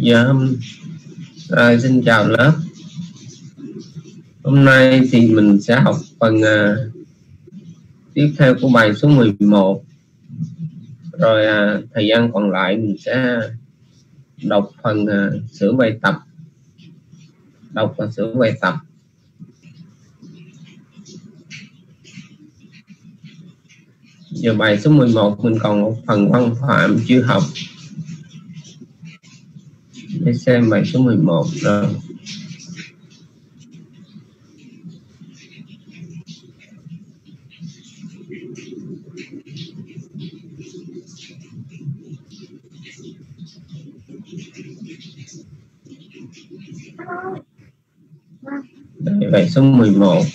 Rồi, xin chào lớp. Hôm nay thì mình sẽ học phần tiếp theo của bài số 11. Rồi thời gian còn lại mình sẽ đọc phần sửa bài tập. Đọc và sửa bài tập. Giờ bài số 11 mình còn một phần văn phạm chưa học. Để xem bài số 11 rồi. Đây, bài số 11.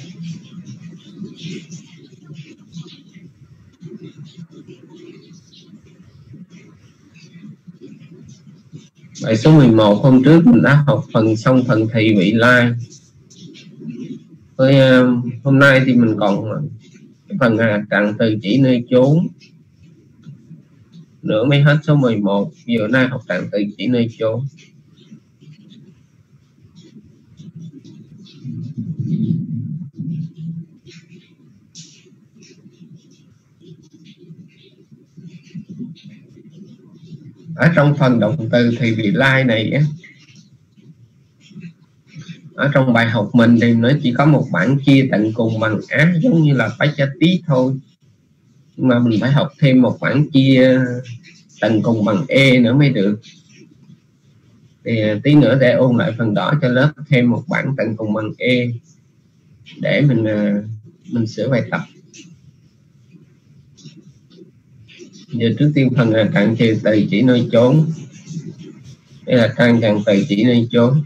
Bài số 11 hôm trước mình đã học xong phần thị vị lai. Với hôm nay thì mình còn phần trạng từ chỉ nơi chốn nữa mới hết số 11. Giờ nay học trạng từ chỉ nơi chốn. Ở trong phần động từ thì vị lai này á, ở trong bài học mình thì nó chỉ có một bảng chia tận cùng bằng á, giống như là Pachati thôi, nhưng mà mình phải học thêm một bảng chia tận cùng bằng e nữa mới được. Thì tí nữa để ôn lại phần đó cho lớp thêm một bảng tận cùng bằng e để mình sửa bài tập. Giờ trước tiên phần trạng từ chỉ nơi chốn. Đây là trạng từ chỉ nơi chốn.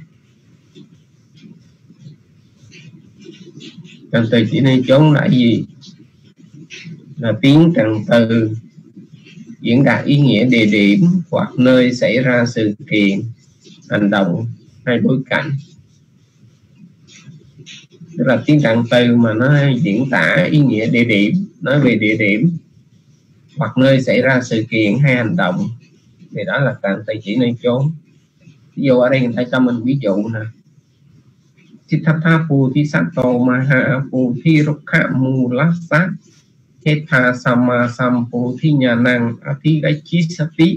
Trạng từ chỉ nơi chốn là gì? Là tiếng trạng từ diễn đạt ý nghĩa địa điểm hoặc nơi xảy ra sự kiện, hành động hay bối cảnh. Tức là tiếng trạng từ mà nó diễn tả ý nghĩa địa điểm, nói về địa điểm hoặc nơi xảy ra sự kiện hay hành động, thì đó là trạng từ chỉ nơi chốn. Ví dụ ở đây người ta cho mình ví dụ nè: Siddhartha Bodhisattva Maha Bodhirukha Mulasa Hetha Sama Sampodhi Nyanang Athigachisati.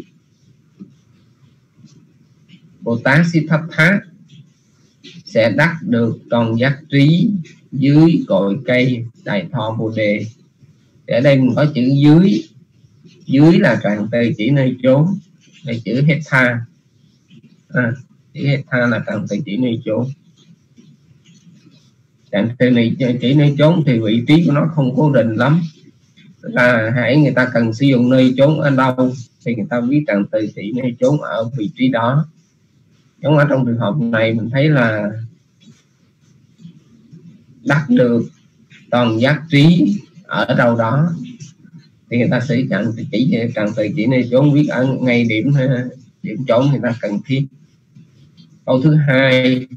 Bồ Tát Siddhartha sẽ đắc được toàn giác trí dưới cội cây Đại Thọ Bồ Đề. Thì ở đây mình có chữ dưới. Dưới là trạng từ chỉ nơi chốn, là chữ Hetha. Chữ Hetha là trạng từ chỉ nơi chốn. Trạng từ này chỉ nơi chốn thì vị trí của nó không cố định lắm, là hãy người ta cần sử dụng nơi chốn ở đâu thì người ta viết trạng từ chỉ nơi chốn ở vị trí đó. Giống ở trong trường hợp này mình thấy là đắc được toàn giác trí ở đâu đó thì người ta sẽ trạng từ chỉ nơi chốn viết ở ngay điểm chốn người ta cần thiết. Câu thứ hai: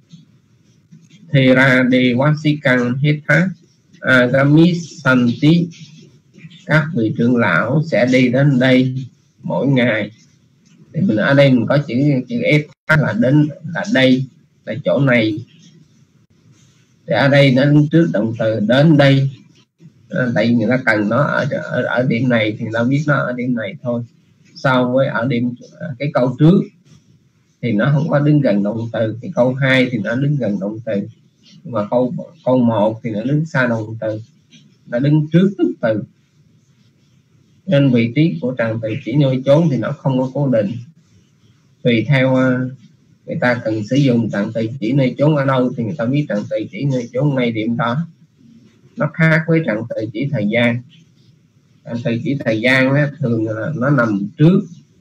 Thera Devasikan Hetha Agami Santi. Các vị trưởng lão sẽ đi đến đây mỗi ngày. Thì mình ở đây mình có chữ Hetha là đến, là đây, là chỗ này. Thì ở đây nó đứng trước động từ đến đây. Tại vì người ta cần nó ở điểm này thì nó biết nó ở điểm này thôi. So với ở điểm cái câu trước thì nó không có đứng gần động từ, thì câu 2 thì nó đứng gần động từ, nhưng mà câu 1 thì nó đứng xa động từ, nó đứng trước tức từ. Nên vị trí của trạng từ chỉ nơi chốn thì nó không có cố định, tùy theo người ta cần sử dụng trạng từ chỉ nơi chốn ở đâu thì người ta viết trạng từ chỉ nơi chốn ngay điểm đó. Nó khác với trạng từ chỉ thời gian. Trạng từ chỉ thời gian đó, thường là nó nằm trước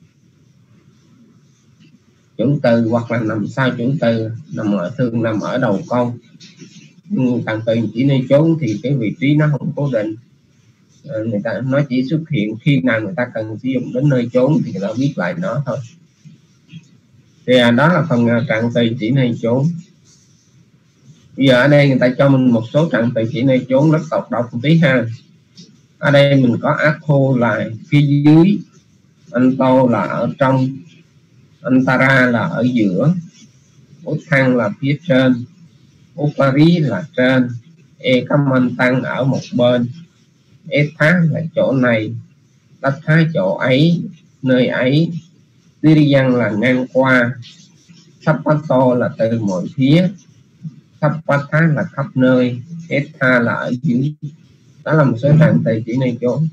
chủ từ hoặc là nằm sau chủ từ, thường nằm ở đầu câu. Trạng từ chỉ nơi chốn thì cái vị trí nó không cố định, người ta nó chỉ xuất hiện khi nào người ta cần sử dụng đến nơi chốn thì người ta viết lại nó thôi. Thì đó là phần trạng từ chỉ nơi chốn. Bây giờ ở đây người ta cho mình một số trạng từ chỉ nơi chốn, lớp đọc một tí ha. Ở đây mình có Atho là phía dưới, Anto là ở trong, Antara là ở giữa, Uthang là phía trên, Upari là trên, Ekamantang ở một bên, Etha là chỗ này, Tatha chỗ ấy, nơi ấy, Tiriyan là ngang qua, Sappato là từ mọi phía, Sappatha là khắp nơi, Etha là ở dưới. Đó là một số trạng từ chỉ nơi chốn.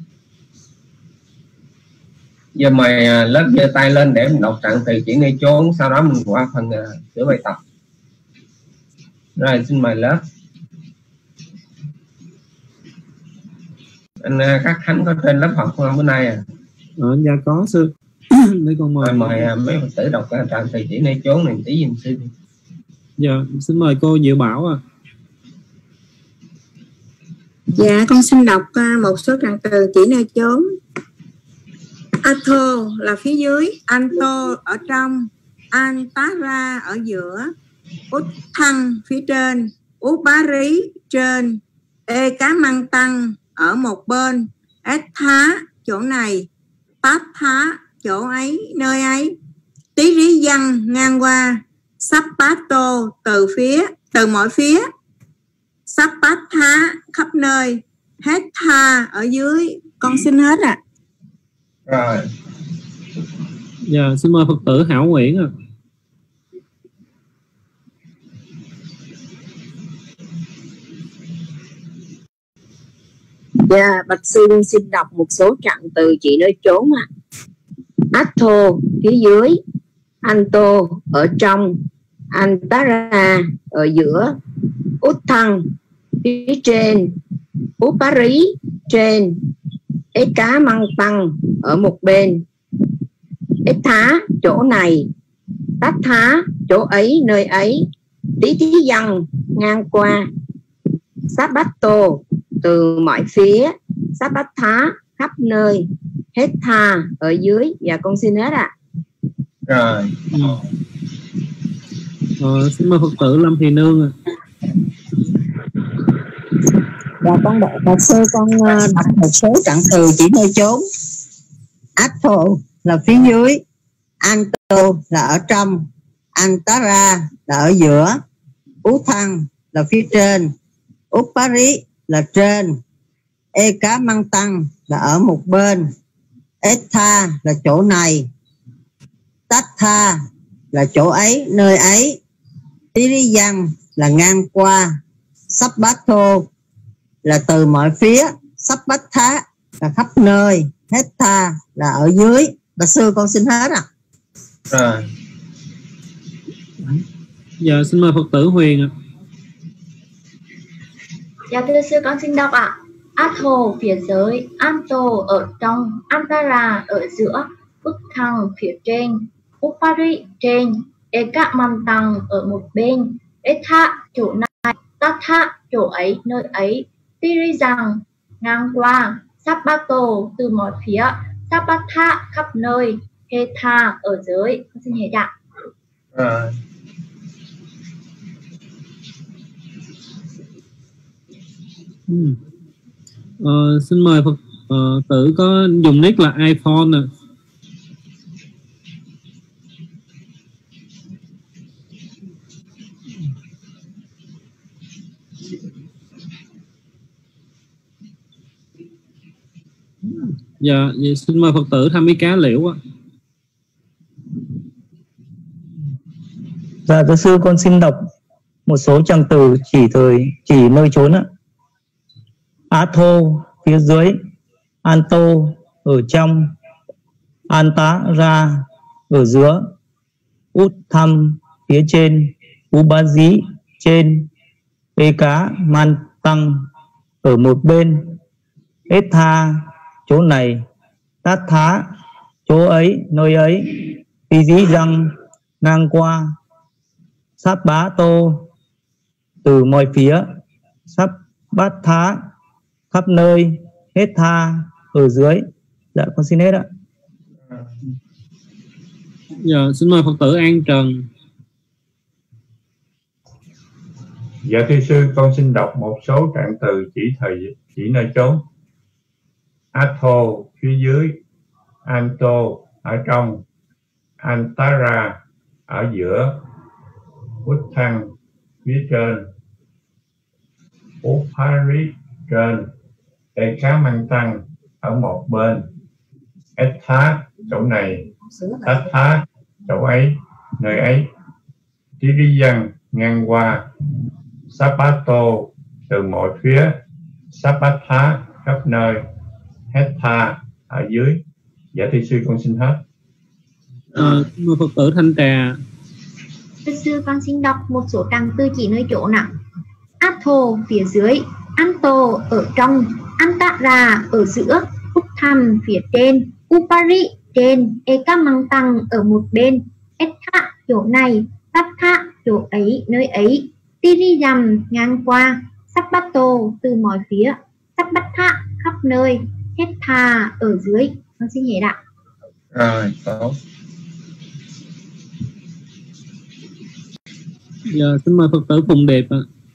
Giờ mày lớp giơ tay lên để mình đọc trạng từ chỉ nơi chốn, sau đó mình qua phần sửa bài tập. Rồi xin mời lớp. Anh các Khánh có trên lớp học không bữa nay à? Dạ có sư. Để con mời. Mời mấy Phật tử đọc trạng từ chỉ nơi chốn này tí giùm sư. Dạ xin mời cô Diệu Bảo ạ. Dạ con xin đọc một số trạng từ chỉ nơi chốn. Atho là phía dưới, Anto ở trong, Antara ở giữa, Uthang phía trên, Upari trên, Ekamantang ở một bên, Etha chỗ này, Tatha chỗ ấy, nơi ấy, Tiriyan ngang qua, Sappato từ mọi phía, Sappatha khắp nơi, Hetha ở dưới. Con xin hết ạ. Rồi. Dạ xin mời Phật tử Hảo Nguyễn ạ. Dạ bạch sư xin đọc một số trạng từ chỉ nơi chốn ạ. Atho phía dưới, Anto ở trong, Antara ở giữa, Uthang phía trên, Upari trên, Ekamantang ở một bên, Etha chỗ này, Tatha chỗ ấy, nơi ấy, Tiriyan ngang qua, Sappato từ mọi phía, Sappatha khắp nơi, Hetha ở dưới. Dạ con xin hết ạ. Rồi. Xin mời Phật tử Lâm Thị Nương ạ. Dạ con đọc Phật sư, con đọc một số trạng từ chỉ nơi chốn. Atho là phía dưới, Anto là ở trong, Antara là ở giữa, Uthang là phía trên, Upari là trên, Ekamantang là ở một bên, Etha là chỗ này, Tatha là chỗ ấy, nơi ấy, Tiriyan là ngang qua, Sappato là từ mọi phía, Sappatha là khắp nơi, Hetha là ở dưới. Bà sư con xin hết ạ. Rồi. Dạ xin mời Phật tử Huyền ạ. Dạ thưa sư con xin đọc ạ. Atho phía dưới, Anto ở trong, Antara ở giữa, Uthang phía trên, Upari trên, Ekamantang ở một bên, Etha chỗ này, Tatha chỗ ấy, nơi ấy, Tiriyan ngang qua, Sappato từ mọi phía, Sappatha khắp nơi, Hetha ở dưới. Con xin hết ạ. Rồi. Xin mời Phật tử có dùng nick là iPhone ạ. Dạ, vậy xin mời Phật tử Tham Mỹ Cá Liễu ạ. Dạ thưa sư, con xin đọc một số trạng từ chỉ nơi chốn ạ. Atho phía dưới, Anto ở trong, Antara ở giữa, Utham phía trên, Upari trên, Ekamantang ở một bên, Etha chỗ này, Tatha chỗ ấy, nơi ấy, Tiriyan ngang qua, Sappato từ mọi phía, Sappatha khắp nơi, Hetha ở dưới. Dạ con xin hết ạ. Dạ xin mời Phật tử An Trần. Dạ thưa sư, con xin đọc một số trạng từ chỉ nơi chốn. Atho phía dưới, Anto ở trong, Antara ở giữa, Uttang phía trên, Upari trên, Ekamantang ở một bên, Ettha chỗ này, Tattha chỗ ấy, nơi ấy, Tiriyan ngang qua, Sapato từ mọi phía, Sapatha khắp nơi, Hetha ở dưới. Dạ thưa sư con xin hết. Mời Phật tử thanh trà. Thưa sư con xin đọc một số trang từ chỉ nơi chỗ nào. Atho phía dưới, Anto ở trong, Antara ở giữa, Utthan phía trên, Upari trên, Ekamantang ở một bên, Ettha chỗ này, Tattha chỗ ấy, nơi ấy, Tiriyam ngang qua, Sapato từ mọi phía, Sapatha khắp nơi, Hetha ở dưới. Con xin hết ạ. Rồi, tốt. Giờ xin mời Phật tử Phùng Đẹp ạ.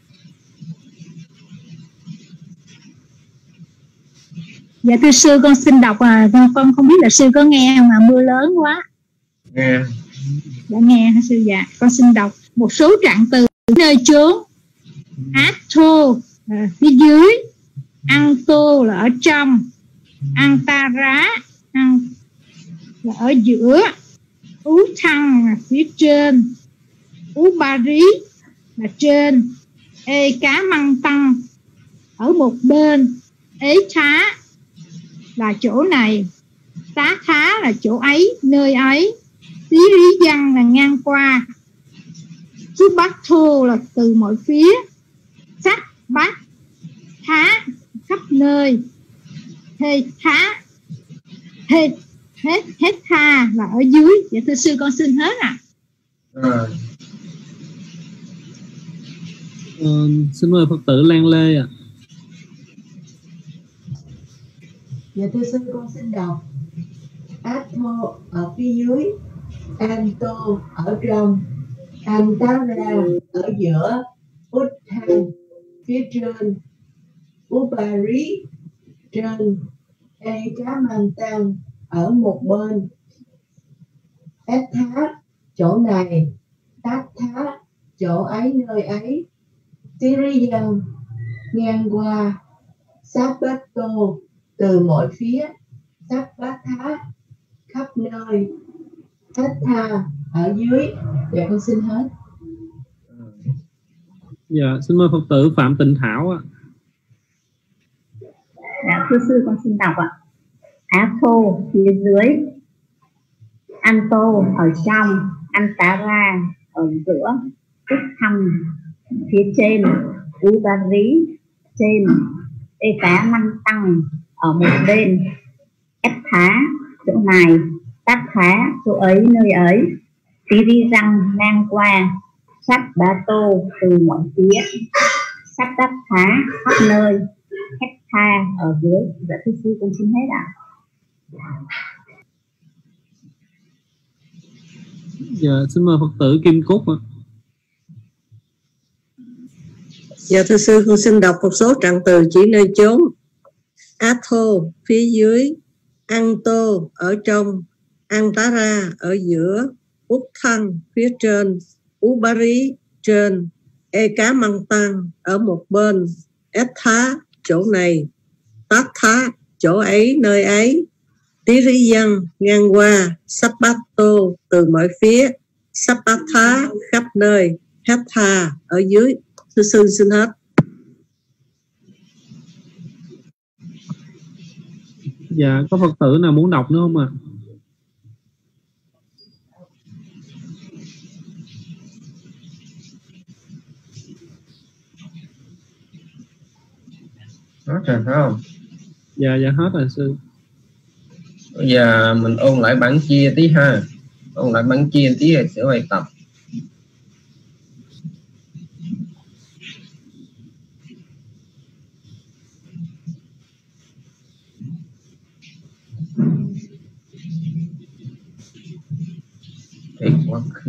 Dạ thưa sư con xin đọc con không biết là sư có nghe không, mà mưa lớn quá. Nghe. Dạ nghe hả sư? Dạ con xin đọc một số trạng từ nơi chốn. Atho là phía dưới, Anto là ở trong, Antara là ở giữa, Uttang là phía trên, Upari là trên, Ekamantang ở một bên, Ettha là chỗ này, Tattha là chỗ ấy, nơi ấy, Tiriyan là ngang qua, Subatho là từ mọi phía, Sapatha khắp nơi, Hetha là ở dưới. Dạ thưa sư con xin hết ạ. Xin mời Phật tử Lan Lê ạ. Dạ thưa sư con xin đọc. Atho ở phía dưới, Anto ở trong, Antara ở giữa, Utthan phía trên, Upari trên, Ekamantang ở một bên, Ettha chỗ này, Tattha chỗ ấy, nơi ấy, Tiriyan ngang qua, Sapato từ mọi phía, Sapatha khắp nơi, Hetha ở dưới. Dạ con xin hết. Dạ xin mời Phật tử Phạm Tịnh Thảo ạ. Dạ thưa sư con xin đọc ạ. Atho phía dưới, Anto ở trong, Antara ở giữa, Utthan phía trên, Upari trên, Ekamantang ở một bên, Ettha chỗ này, Tattha chỗ ấy, nơi ấy, Tiriyan ngang qua, Sapato từ mọi phía, Sapatha khắp nơi, Hetha ở dưới. Dạ thưa sư con xin hết ạ. Dạ xin mời Phật tử Kim Cúc ạ. Dạ thưa sư con xin đọc một số trạng từ chỉ nơi chốn. Atho phía dưới, Anto ở trong, Antara ở giữa, Utthan phía trên, Upari trên, Ekamantang ở một bên, Ettha chỗ này, Tattha chỗ ấy, nơi ấy, Tiriyan ngang qua, Sapato từ mọi phía, Sapatha khắp nơi, Hetha ở dưới. Thưa sư xin hết. Dạ có Phật tử nào muốn đọc nữa không ạ? Hết rồi phải không? Dạ hết rồi sư. Bây giờ mình ôn lại bản chia tí ha. Ôn lại bản chia tí rồi sửa bài tập. Cái quá khứ,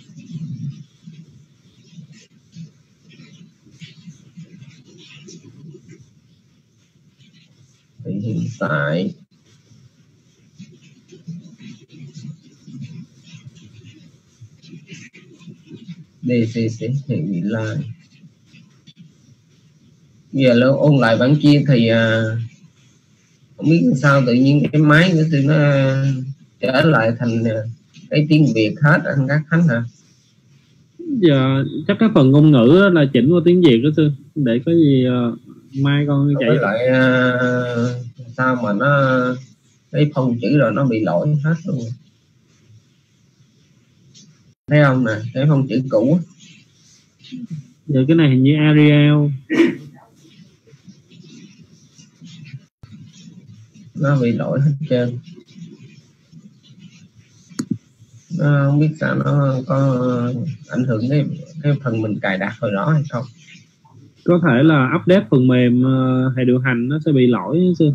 cái hiện tại, DCC thì bị lai. Giờ lâu ôn lại bản chia thì không biết sao tự nhiên cái máy của tôi nó trở lại thành cái tiếng Việt hết anh các Khánh hả? Giờ chắc cái phần ngôn ngữ là chỉnh qua tiếng Việt đó sư, để có gì mai con chạy lại sao mà nó cái phông chữ rồi nó bị lỗi hết luôn. Thấy không nè, cái phông chữ cũ. Giờ cái này hình như Arial. Nó bị lỗi hết trơn. Nó không biết sao nó có ảnh hưởng cái phần mình cài đặt hồi đó hay không. Có thể là update phần mềm hệ điều hành nó sẽ bị lỗi chứ.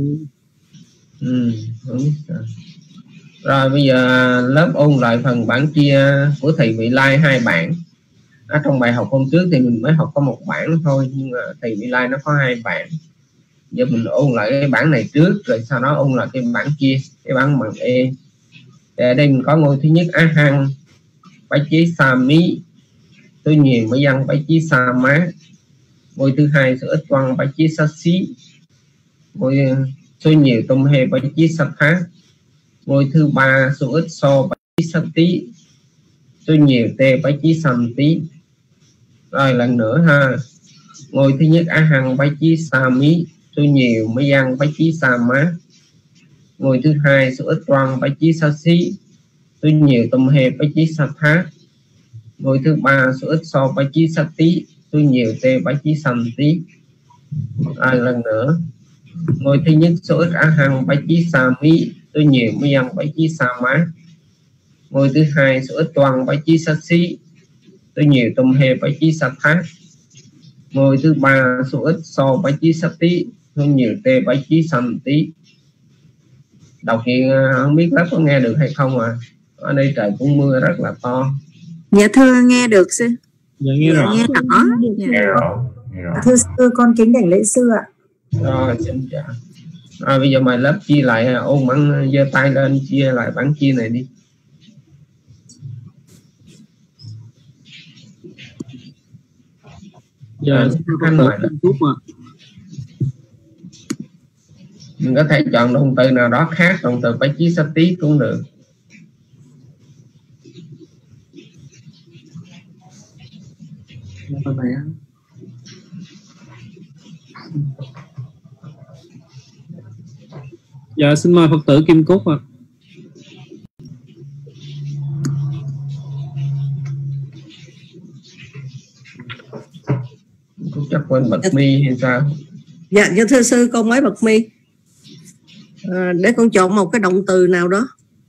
Không biết sao. Rồi bây giờ lớp ôn lại phần bản chia của thầy Vị Lai 2 bản. Ở trong bài học hôm trước thì mình mới học có 1 bản thôi, nhưng mà thầy Vị Lai nó có 2 bản. Giờ mình ôn lại cái bản này trước, rồi sau đó ôn lại cái bản kia, cái bản bằng E. Thì ở đây mình có ngôi thứ nhất Á Hăng, bái chế Sa Mí, tôi nhiều mới dân bái chế Sa Má. Ngôi thứ hai sự ít quăng bái chế Sa Xí. Ngôi số nhiều tôm hê bái chế Sa Thá. Ngôi thứ ba số ít so bái chế Sa Tí, số nhiều tê bái chế Sam Tí. Rồi lần nữa ha, ngôi thứ nhất Á Hăng bái chế Sa Mí, số nhiều mới dân bái chế Sa Má. Ngôi thứ hai số ít quăng bái chế Sa Xí, số nhiều tôm hê bái chế Sa Thá. Ngôi thứ ba số ít so bái chế Sa Tí, số nhiều tê bái chế Sam Tí. Rồi lần nữa, ngôi thứ nhất số ít Á Hăng bái chế Sa Mí, số nhiều mới dân bái chế Sa Má. Ngôi thứ hai số ít toàn bái chế Sa Xí, số nhiều tôm hê bái chế Sa Thá. Ngôi thứ ba số ít so bái chế Sa Tí, số nhiều tê bái chế Sam Tí. Đọc thì không biết lớp có nghe được hay không à? Ở đây trời cũng mưa rất là to. Dạ thưa nghe được sư. Dạ nghe rõ. Nghe rõ. Nghe rõ. Thưa sư, con kính đảnh lễ sư ạ. Rồi xin chào. Rồi bây giờ mời lớp chia lại, ôn bản giơ tay lên chia lại bản chia này đi. Giờ anh mời mình có thể chọn động từ nào đó khác động từ bái chế Sa Tí cũng được. Dạ xin mời Phật tử Kim Cúc ạ. Cũng chắc quên bật mi hay sao? Dạ thưa sư, con mới bật mi. Để con chọn một cái động từ nào đó.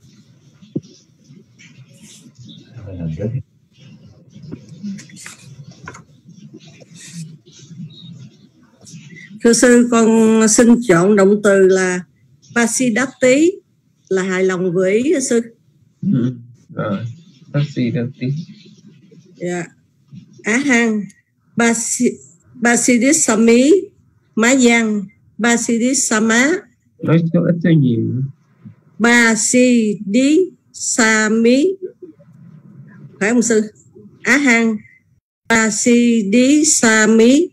Thưa sư, con xin chọn động từ là Pasidati, là hài lòng với sư. Rồi, Pasidati. Dạ. Á Hăng, Basidisami, Má Giang, Basidisama. Nói số ít số nhiều. Basidisami, phải không sư? Á Hăng, Basidisami.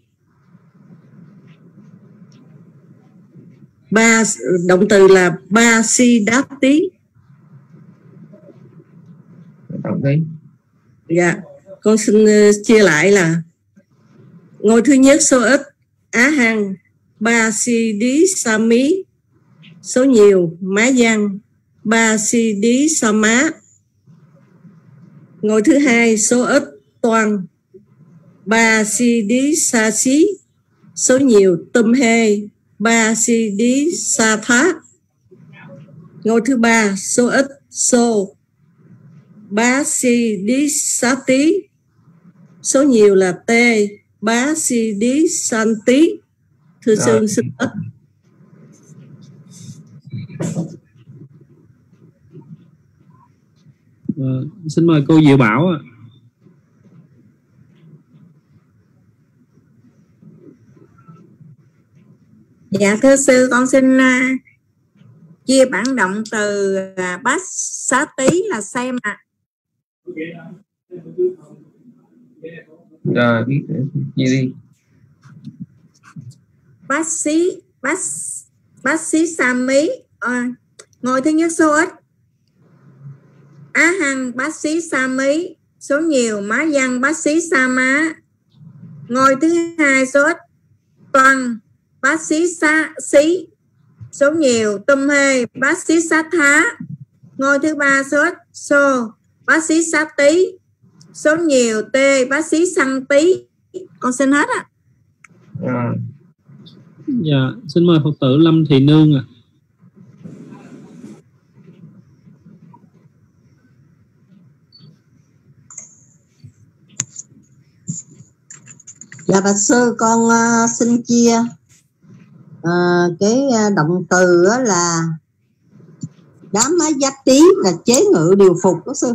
Động từ là Basidati. Đọc đi. Dạ, con xin chia lại là ngôi thứ nhất số ít Á Hăng, Basidisami, số nhiều Má Giang, Basidisama. Ngôi thứ hai số ít toàn Basidisasi, số nhiều Tum Hê, Basidisatha. Ngôi thứ ba số ít So Basidisati, số nhiều là T Basidisanti. Thưa sư xin ít. Xin mời cô Diệu Bảo ạ. Dạ thưa sư, con xin chia bản động từ Bát Xá Tí là xem ạ. Rồi biết chia đi. Bác sĩ Sami, ngôi thứ nhất số ít. Á Hằng bác sĩ Sami, số nhiều. Má Văn bác sĩ Sama, ngôi thứ hai số ít. Toàn bác sĩ Xí, số nhiều. Tum Hê bác sĩ Sát Thá, ngôi thứ ba số ít. Sô bác sĩ Sát Tí, số nhiều. T bác sĩ Săn Tí. Con xin hết ạ. Dạ, xin mời Phật tử Lâm Thị Nương ạ. Dạ bạch sư, con xin chia cái động từ là đám má giác tí là chế ngự điều phục đó sư.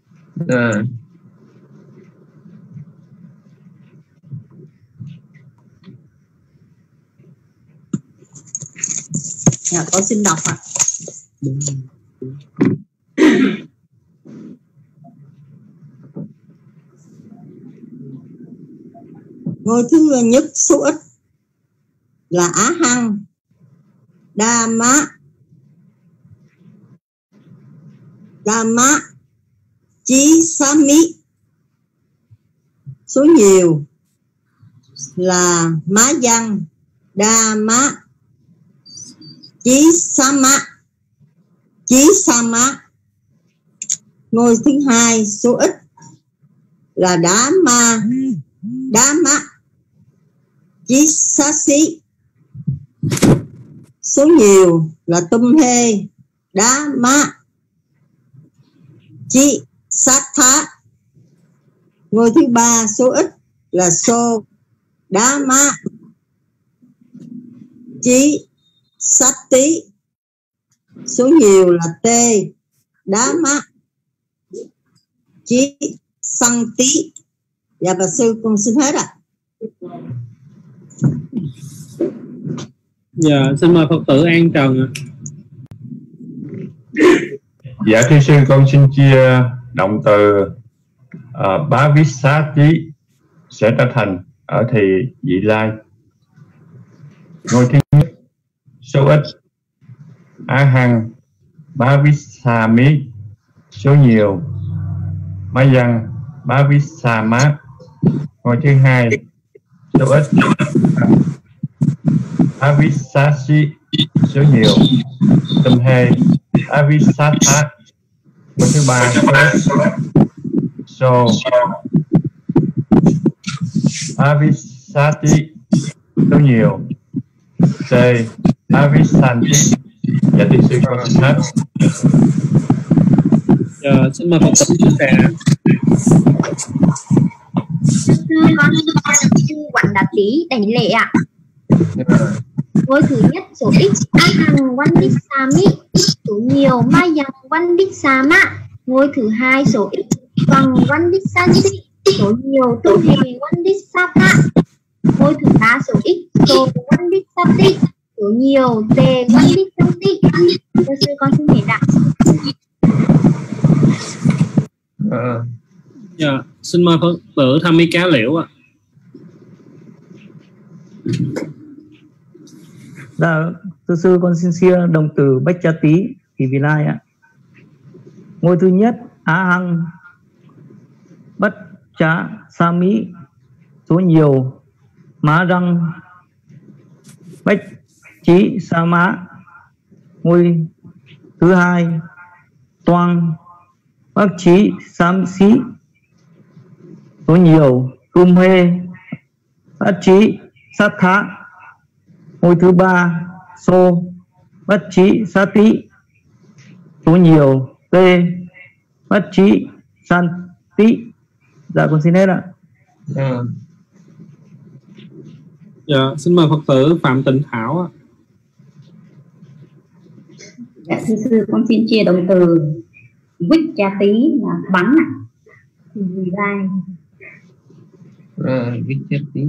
Dạ con xin đọc ạ. Ngôi thứ nhất số ít là Á Hăng, Đa Mã, Chí Sa Mí. Số nhiều là Má Văn, Đa Mã, Chí Sa Mã. Ngôi thứ hai số ít là Đá Mã, Chí Sa Xí. Số nhiều là Tum Hê, Đá Mã, Chí Sát Thá. Ngôi thứ ba số ít là Sô, Đá Mã, Chí Sát Tí. Số nhiều là T, Đá Mã, Chí Săn Tí. Dạ bà sư con xin hết ạ. Dạ, xin mời Phật tử An Trần ạ. Dạ thưa sư, con xin chia động từ bá viết xá chí sẽ trở thành ở thì vị lai. Ngôi thứ nhất số ít Á Hăng, bá viết xà mí, số nhiều Má Văn, bá viết xà má. Ngôi thứ hai số ít bá viết xá xí, số nhiều Tum Hê, bá viết xá thá. Ngôi thứ ba số ít Sô, bá viết xá tí, số nhiều T, bá viết san tí. Dạ thưa sư con xin hết. Xin mời Phật tử chia sẻ. Con chư Quảng Đà Tí đảnh lễ ạ. Ngôi thứ nhất số ít Á Hằng Văn Đích Sa Mí, số nhiều Ma Yang Văn Đích Sa Mã. Ngôi thứ hai số ít Bằng Văn Đích Sa Xí, số nhiều Tum Hê Văn Đích Sa Thá. Ngôi thứ ba số ít Sô Văn Đích Sa Tí, số nhiều T Văn Đích Sa Tí. Thưa sư con xin hết ạ. Dạ, xin mời Phật tử Tham Mi Cá Liễu ạ. Dạ, thưa sư con xin chia động từ Bách Cha Tí thì vị lai ạ. Ngôi thứ nhất Á Hăng, Bách Cha Sa Mí, số nhiều Má Răng, Bách Chí Sa Mã. Ngôi thứ hai Toang, Bác Chí Sam Xí, số nhiều Tum Hê, Bác Chí Sát Thá. Ngôi thứ ba Sô, Bác Chí Sát Tí, số nhiều T, Bác Chí San Tí. Dạ con xin hết ạ. Dạ, xin mời Phật tử Phạm Tịnh Thảo ạ. Dạ thưa sư, con xin chia động từ Vích Cha Tí là bắn ạ. Vì lai. Vích Cha Tí.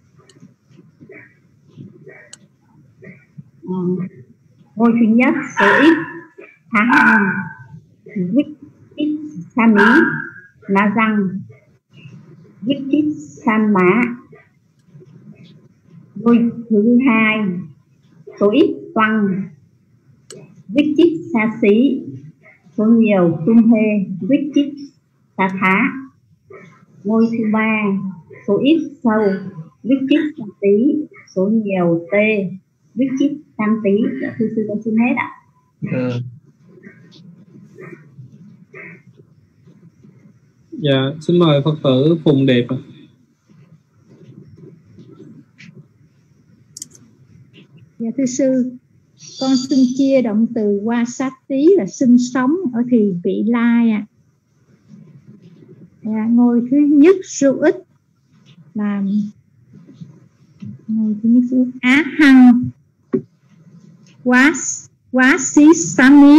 Ngôi thứ nhất số ít Á Hăng, Vích Sa Mí, Na Răng, Vichit Sama. Ngôi thứ hai số ít Toăng. Vichit Sa Xí. Số nhiều Tumhe. Vichit Sa Thá. Ngôi thứ ba số ít Sâu. Vichit Sa Tí. Số nhiều Tê. Vichit Tam Tí. Thưa sư con xin hết ạ. Dạ, xin mời Phật tử Phùng Đẹp ạ. Dạ thưa sư, con xin chia động từ qua sát tí là sinh sống ở thì vị lai ạ. Dạ, ngôi thứ nhất số ít là ngôi thứ nhất số ít Á Hăng Quá Xí Xá Mí.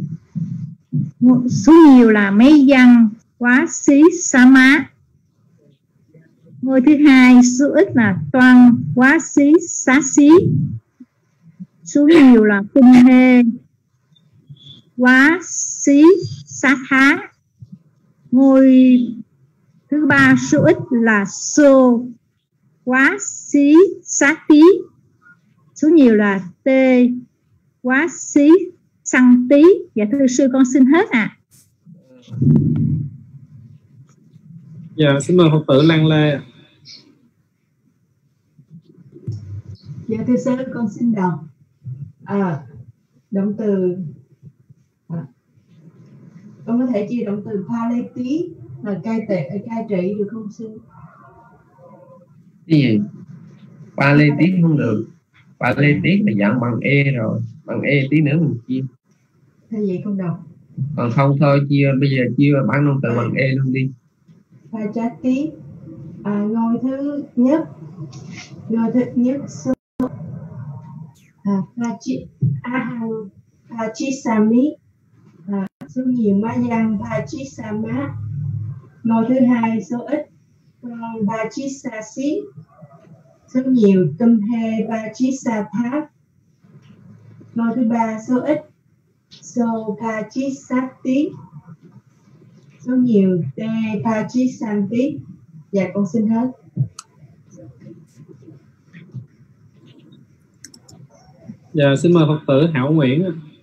Số nhiều là mấy văn Quá Xí Xá Má. Ngôi thứ hai số ít là Toan Quá Xí Xá Xí. Số nhiều là Tinh Hê Quá Xí Xá Thá. Ngôi thứ ba số ít là Xô Quá Xí Xá Tí. Số nhiều là Tê Quá Xí Xăng Tí. Dạ thưa sư con xin hết ạ. Dạ xin mời Phật tử Lan Lê. Dạ thưa sư con xin đọc động từ con có thể chia động từ paleti là cai trị được không sư? Cái gì? Paleti không được. Paleti là dạng bằng e rồi, bằng e tí nữa mình chia. Thế vậy không đọc. Còn không thôi chia bây giờ chia bản động từ bằng e luôn đi. Pachati ngôi thứ nhất số Pachisami. Số nhiều Mayang Pachisama. Ngôi thứ hai số ít Pachisasi. Số nhiều Tumhe Pachisatha. Ngôi thứ ba số ít So Pachisati. Số nhiều Te Pachisanti. Dạ con xin hết. Dạ xin mời Phật tử Hảo Nguyễn.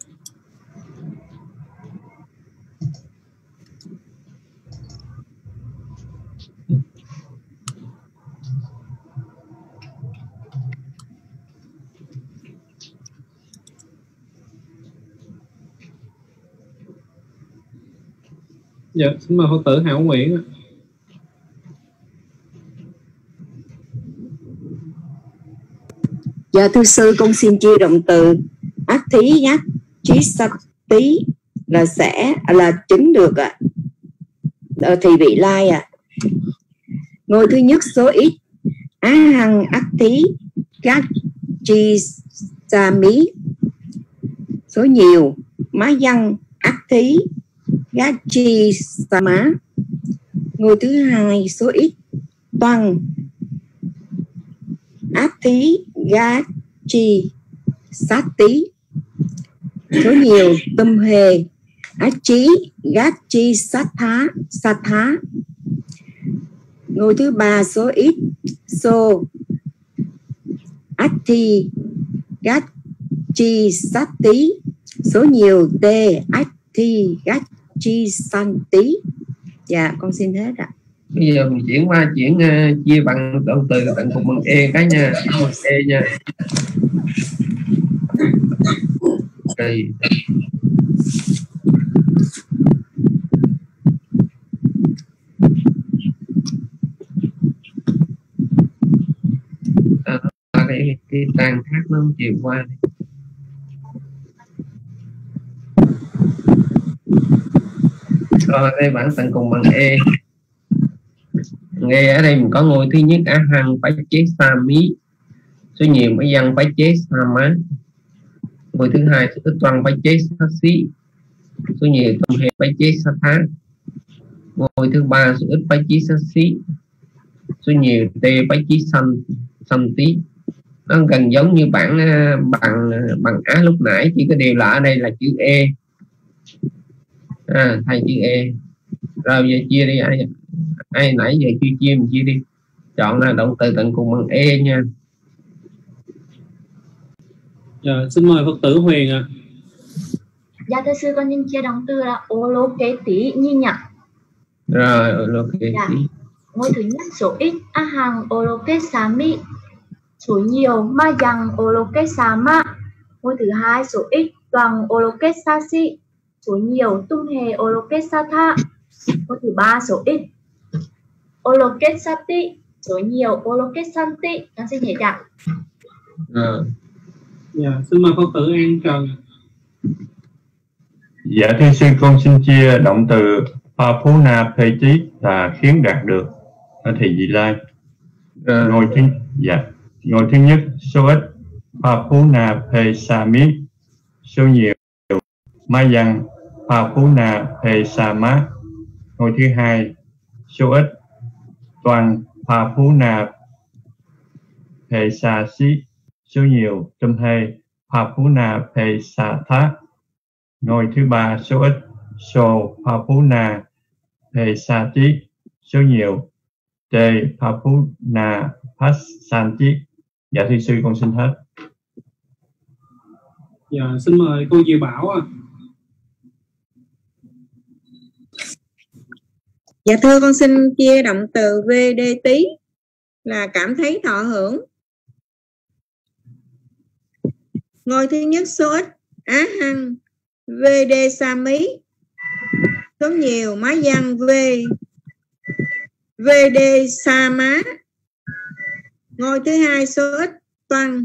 Dạ xin mời Phật tử Hảo Nguyễn. Dạ thưa sư con xin chia động từ ác thí nhát trí sắc tí là sẽ là chứng được ạ. Thì vị lai ạ. Ngôi thứ nhất số ít Á Hăng ác thí các chi sa mí. Số nhiều Má Văn ác thí các chi sa má. Ngôi thứ hai số ít Toan ác thí gá chi sát tí. Số nhiều Tâm hề ác chí gá chi sát thá. Ngôi thứ ba số ít Xô ác thi gá chi sát tí. Số nhiều Tê ác thi gá chi san tí. Dạ con xin hết ạ. Bây giờ mình chuyển qua chia bằng động từ tận cùng bằng e cái nha, bằng e nha. Đây. Cái tàn thác nó không chịu qua đi. Rồi đây bản tận cùng bằng e. Nghe ở đây mình có ngôi thứ nhất Á Hăng phải chế sa mí. Số nhiều mấy văn phải chế sa má. Ngôi thứ hai số ít Toan phải chế sa xí. Số nhiều Tâm hề phải chế sa thá. Ngôi thứ ba số ít phải chế sa xí. Số nhiều Tê phải chế san tí. Nó gần giống như bản bằng Á lúc nãy, chỉ có điều là ở đây là chữ e, thay chữ e. Rồi giờ chia đi ai Ai nãy giờ chưa chia mình chia đi. Chọn là động từ tận cùng bằng e nha. Dạ, xin mời Phật tử Huyền ạ. Dạ thưa sư, con xin chia động từ là ô lô kế tí như nhỉ. Rồi ô lô kế tí. Ngôi thứ nhất số ít a hàng ô lô kế xá mi. Số nhiều ma dằng ô lô kế xá ma. Ngôi thứ hai số ít toàn ô lô kế xa si. Số nhiều tung hề ô lô kế sa tha. Ngôi thứ ba số ít ô lô kế sa ti. Số nhiều ô lô kế san ti. Con xin nhảy đặng. Dạ, xin mời Phật tử An Trần. Dạ thưa sư, con xin chia động từ Papuna Peti là khiến đạt được ở thị vị lai. Ngôi thứ nhất số ít Papuna Pesami, số nhiều Mayang Papuna Pesama. Ngôi thứ hai số ít toàn Papuna Pesasi, số nhiều Tumhe Papuna Pesatha. Ngôi thứ ba số ít So Papuna Pesati, số nhiều Te Papuna Pasanti. Dạ thưa sư, con xin hết. Dạ, xin mời cô Diệu Bảo ạ. Dạ thưa, con xin chia động từ VD tí là cảm thấy thọ hưởng. Ngôi thứ nhất số ít á hăng VD sa mí, số nhiều má văn VD sa má. Ngôi thứ hai số ít toan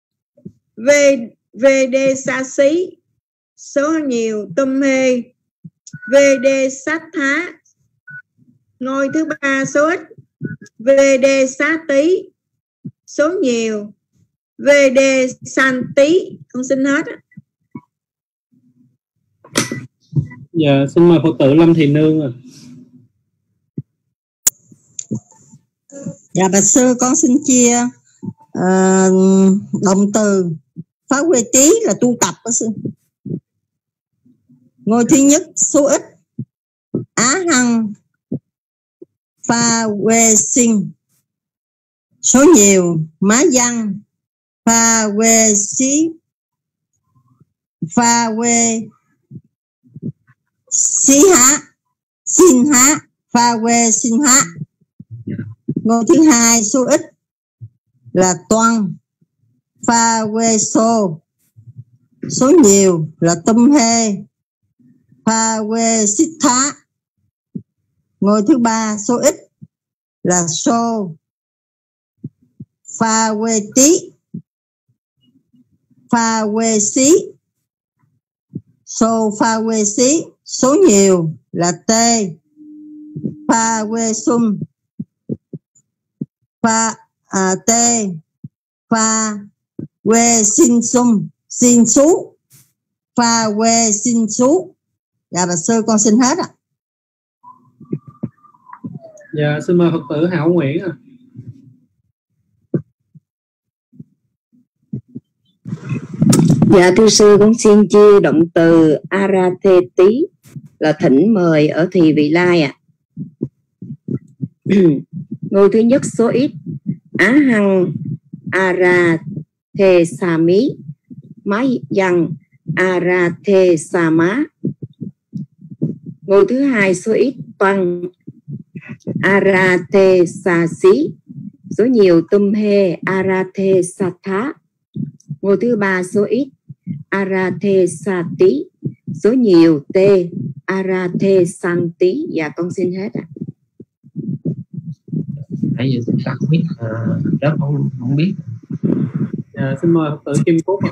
VD sa xí, số nhiều tum hê VD sát thá. Ngôi thứ ba số ít VD xá tí, số nhiều VD san tí. Con xin hết. Dạ, xin mời Phật tử Lâm Thị Nương ạ. Dạ bạch sư, con xin chia động từ phá quê tí là tu tập đó sư. Ngôi thứ nhất số ít á hăng pha quê sinh, số nhiều má văn pha quê xí pha quê xí há xin há pha quê xin há. Ngôi thứ hai số ít là toan pha quê xô, số nhiều là tum hê pha quê xích thá. Ngôi thứ ba số ít là xô pha quê tí pha quê xí, xô pha quê xí, số nhiều là tê pha quê sum pha tê pha quê xin sum xin sú pha quê xin sú. Dạ bà sư, con xin hết ạ. Dạ, xin mời Phật tử Hảo Nguyễn ạ. Dạ thưa sư, con xin chia động từ Arathe tí là thỉnh mời ở thị vị lai ạ. Ngôi thứ nhất số ít á hăng Arathe sami, mái văn Arathe sama. Ngôi thứ hai số ít toàn Arathe sa xí, số nhiều tum hê Arathe sa thá. Ngôi thứ ba số ít Arathe sa tí, số nhiều tê Arathe san tí. Dạ con xin hết ạ. Nãy giờ chúng ta không biết, đó không biết. Dạ, xin mời Phật tử Kim Cúc ạ.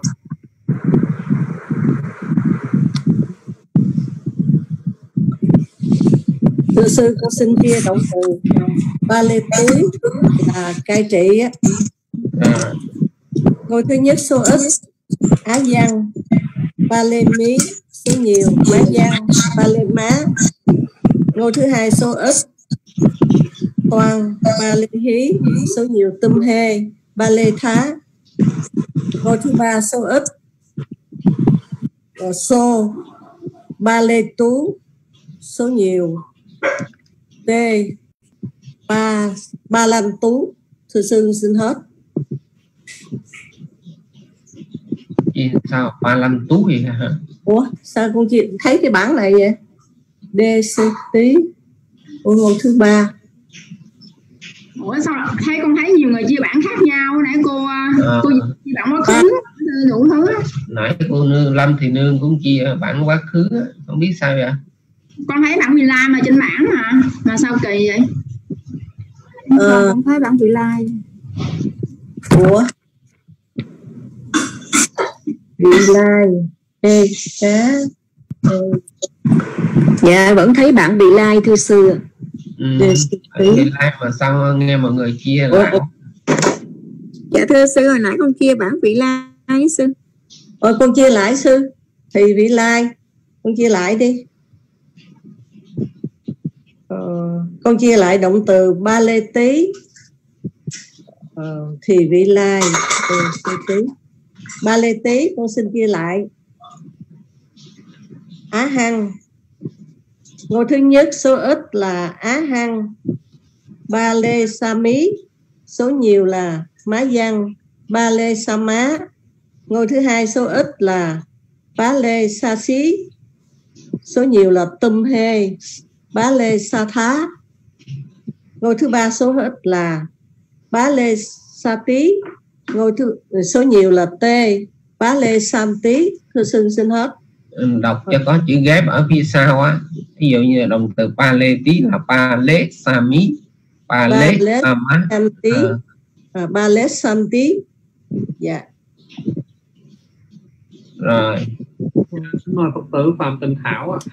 Thưa sư, con xin chia động từ ba lê túi là cai trị. Ngôi thứ nhất số ít á văn ba lê mí, số nhiều má văn ba lê má. Ngôi thứ hai số ít toàn ba lê hí, số nhiều tum hê ba lê thá. Ngôi thứ ba số ít xô ba lê tú, số nhiều tê Ba Lan Tú. Thưa sư xin hết. Chị sao Ba Lan Tú vậy hả? Ủa sao con chị thấy cái bảng này vậy? DC tí. Ủa ngôi thứ 3. Ủa sao thấy con thấy nhiều người chia bảng khác nhau nãy cô chia bảng quá khứ đủ thứ. Nãy cô Lâm thì Nương cũng chia bảng quá khứ, không biết sao vậy. Con thấy bảng vị lai mà trên bảng mà sao kỳ vậy? Con thấy bảng vị lai. Ủa vị lai ê cá. Dạ vẫn thấy bảng vị lai thưa sư. Vị lai mà sao nghe mọi người chia lại. Dạ thưa sư, hồi nãy con chia bảng vị lai sư. Con chia lại sư. Thì vị lai con chia lại đi. Con chia lại động từ ba lê tí. Thì vị lai ba lê tí con xin chia lại. Á hăng. Ngôi thứ nhất số ít là Á hăng. Ba lê sa mí. Số nhiều là Má Văn. Ba lê sa má. Ngôi thứ hai số ít là Bá lê sa xí. Số nhiều là Tum hê. Bá lê sa thá. Ngôi thứ ba số ít là Bá lê sa tí. Ngôi số nhiều là T. Bá lê sam tí. Thưa sư xin hết. Đọc cho có chữ ghép ở phía sau á. Ví dụ như là động từ ba lê tí là ba lê sa mí. Ba lê sa má. Ba lê sam tí. Dạ. Rồi. Xin mời Phật tử Phạm Tình Thảo ạ.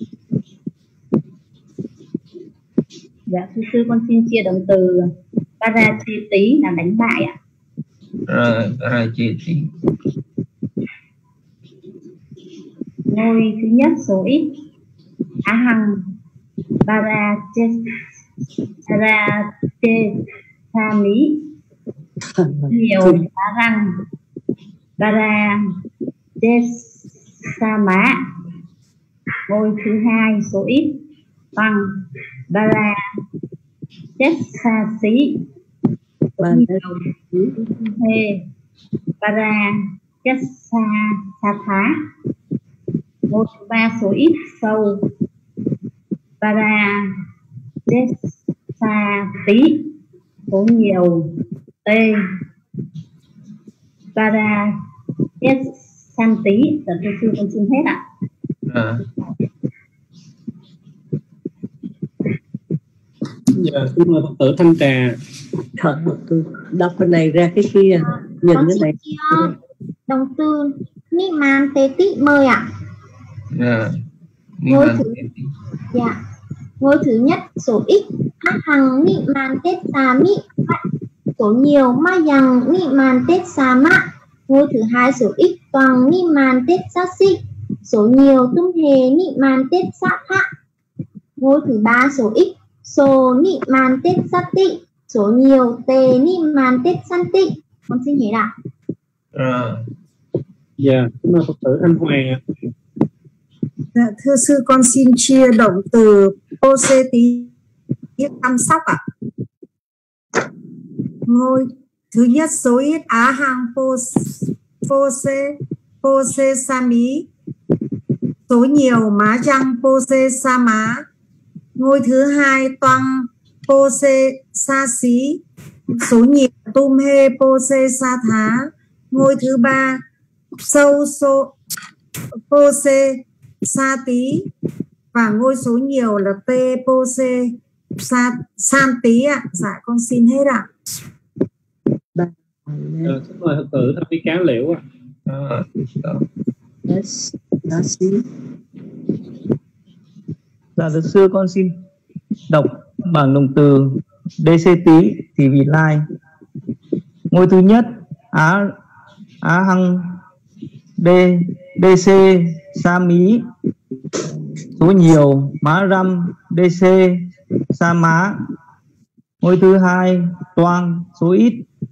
Dạ thưa sư, con xin chia động từ Parachiti là đánh bại ạ. Rồi Parachiti. Ngôi thứ nhất số ít Á hăng. Parachiti sa mí. Nhiều Á răng. Parachiti sa má. Ngôi thứ hai số ít bằng Bara chết xa xí. Bara chết xa thá. Ngôi thứ ba số ít sâu. Bara chết xa tí. Số nhiều T. Bara chết san tí. Tận thưa sư con xin hết ạ. Giờ xin mời Phật tử Thanh Trà. Tôi đọc cái này ra cái kia. Nhìn cái này. Đồng từ Niman Tế Tị mời ạ. Ngôi thứ nhất số ít Á hằng Niman Tết Sa Mị. Số nhiều Ma Yang Niman Tết Sa Mạ. Ngôi thứ hai số ít Toàn Niman Tết Sa Si. Số nhiều Tum hề Niman Tết Sa Thạ. Ngôi thứ ba số ít số Niman Tết Sa Tị. Số nhiều Tề Niman Tết San Tị. Con xin hết ạ. Dạ, xin mời Phật tử Anh Hoàng ạ. Dạ, thưa sư, con xin chia động từ Pose tí chăm sóc ạ. Ngôi thứ nhất số ít Á hang Pose sa mí. Số nhiều Má Răng Pose sa má. Ngôi thứ hai Toang Pose sa xí. Số nhiều Tum hê Pose sa thá. Ngôi thứ ba Sâu Pose sa tí. Và ngôi số nhiều là T Pose san tí ạ. Dạ con xin hết ạ. Xin mời Phật tử Thập Bí Cáo Liễu ạ. Dạ luật sư con xin đọc bảng động từ DC tí thì vị lai. Ngôi thứ nhất Á hăng DC sa mí. Số nhiều Má Răm DC sa má. Ngôi thứ hai Toang. Số ít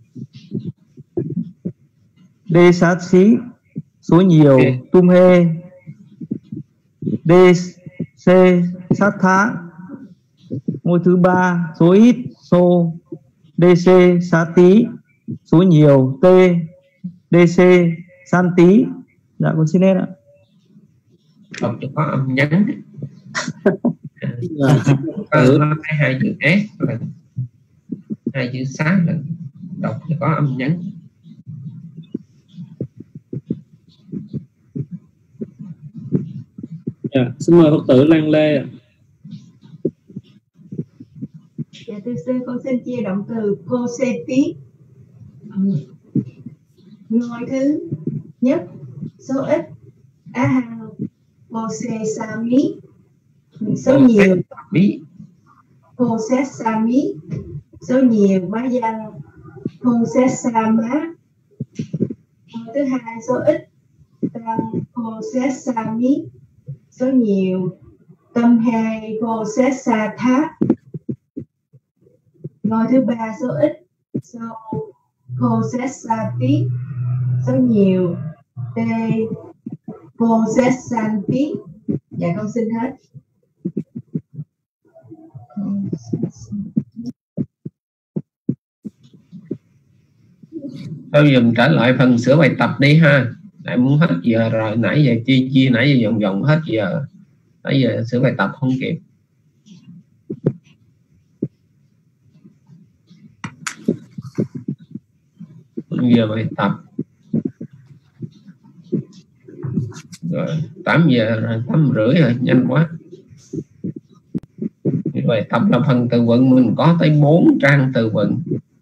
D sát xí. Số nhiều Tum hê D C sát thá. Ngôi thứ ba số ít số DC Sa Tí, số nhiều T DC San Tí. Dạ con xin hết ạ. Đọc cho có âm nhấn. Nó thấy hai chữ S là hai chữ xá là đọc cho có âm nhấn. Xin mời Phật tử Lan Lê ạ. Dạ thưa sư, con xin chia động từ Poseti. Ngôi thứ nhất số ít Ahang Posesami, số nhiều Posesami, số nhiều Bá Văn Posesama. Ngôi thứ hai số ít Tăng Posesami, số nhiều Tâm hai Posesatha. Ngôi thứ ba số ít số Posesati, số nhiều T Posesanti. Dạ con xin hết. Thôi dùm trả lại phần sửa bài tập đi ha. Nãy muốn hết giờ rồi, nãy giờ chia nãy giờ vòng hết giờ. Nãy giờ sửa bài tập không kịp. Giờ bài tập rồi 8 giờ rồi, 8 rưỡi rồi, nhanh quá. Bài tập là phần từ vựng, mình có tới 4 trang từ vựng,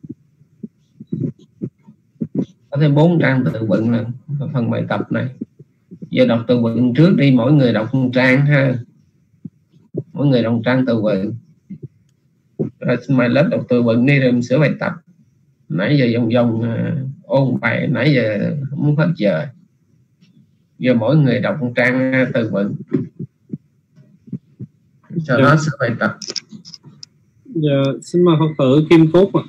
có tới 4 trang từ vựng là phần bài tập này. Giờ đọc từ vựng trước đi, mỗi người đọc một trang ha, mỗi người đọc trang từ vựng. Rồi xin mời lớp đọc từ vựng đi rồi mình sửa bài tập. Nãy giờ vòng ôn bài, nãy giờ không muốn hết giờ. Giờ mỗi người đọc một trang từ vựng cho nó sửa bài tập. Giờ xin mời Phật tử Kim Cốt ạ.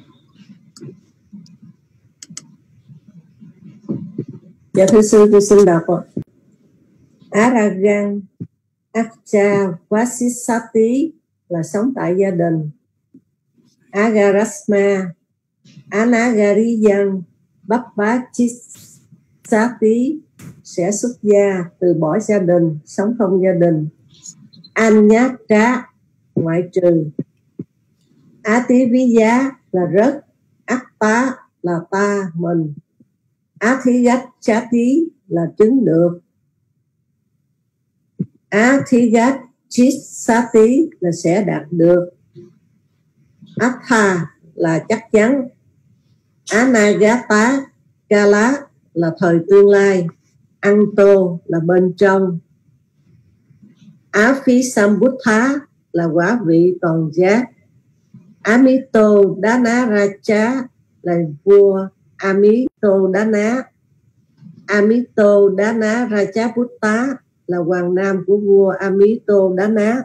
Dạ thưa sư, tôi xin đọc ạ. Aragan Akcha Vasisati là sống tại gia đình. Agarasma Anagariyan Bappachisati sẽ xuất gia, từ bỏ gia đình, sống không gia đình. Anyatra ngoại trừ. Ativiya là rất. Atta là ta, mình. Athigachati là chứng được. Athigachisati là sẽ đạt được. Atha là chắc chắn. Anagata Kala là thời tương lai. Anto là bên trong. Afisambuddha là quả vị toàn giác. Amito Dana Raja là vua Amito Dana. Amito Dana Raja Buddha là hoàng nam của vua Amito Dana.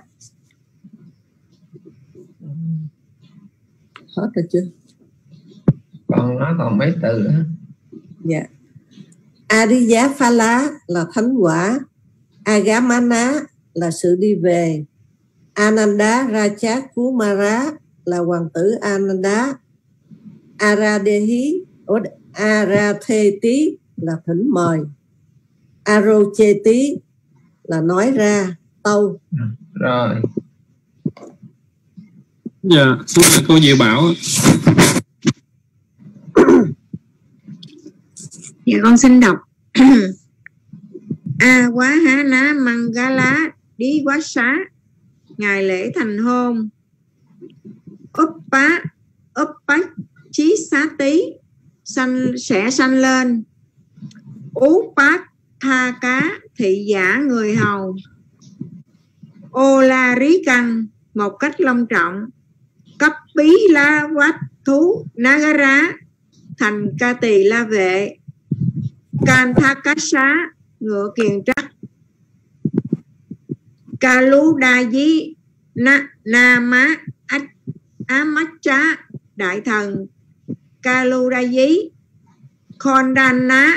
Hết rồi chưa? Còn nó còn mấy từ nữa. Dạ. Ariya Phala là thánh quả. Agamana là sự đi về. Ananda Raja Kumara là hoàng tử Ananda. Aradehi Aratheti là thỉnh mời. Arocheti là nói ra, tâu. Rồi. Dạ, xin mời cô Diệu Bảo. Dạ con xin đọc. A quá há ná Mangala Đi quá xá, ngày lễ thành hôn. Uppa chí xá tí sẽ sanh lên. Ú pát tha cá thị giả người hầu. Ô la rí căng một cách long trọng. Cấp bí la quát thú Nagara thành ca tỳ la vệ. Can tha cá xá ngựa kiền trắc. Kalu đa dí na má Amacha đại thần. Kalu đa dí Khondana